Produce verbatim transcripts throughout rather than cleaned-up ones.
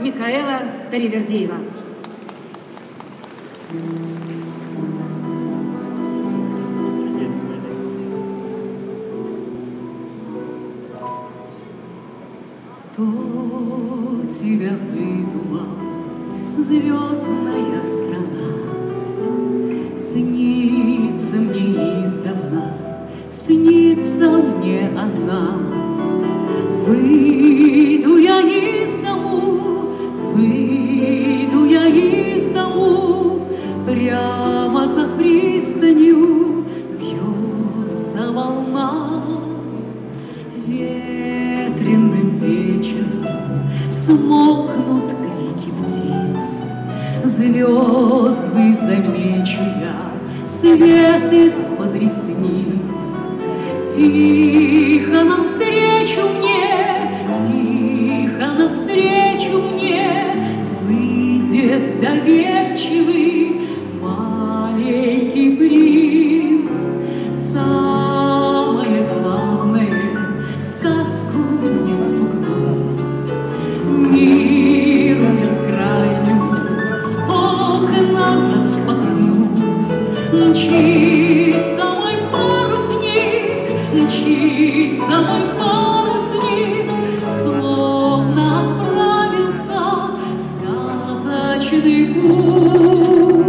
Микаэла Таривердиева. Кто тебя выдумал, звездная страна? Снится мне издавна, снится мне она. Выйду я из дому, выйду я из дому, прямо за пристанью бьется волна. Ветреным вечером смолкнут крики птиц, звезды замечу я, свет из-под ресниц. Тихо навстречу мне, тихо навстречу мне выйдет доверчивый маленький принц. Самое главное — сказку не спугнуть, миру бескрайнему окна распахнуть. Мчится мой парусник, мчится мой парусник, словно отправился в сказочный путь.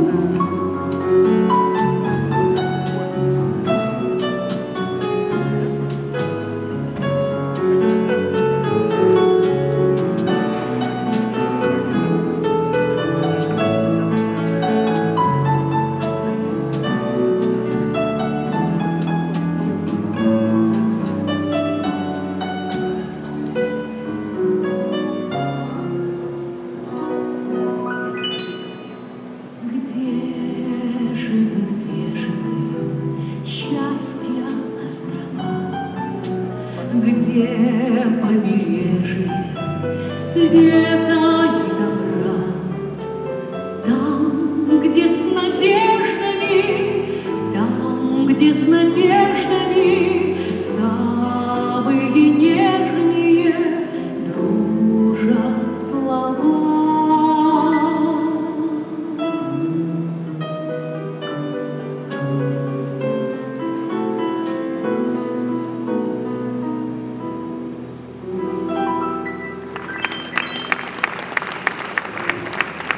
Где же вы, где же вы, счастья острова? Где побережье света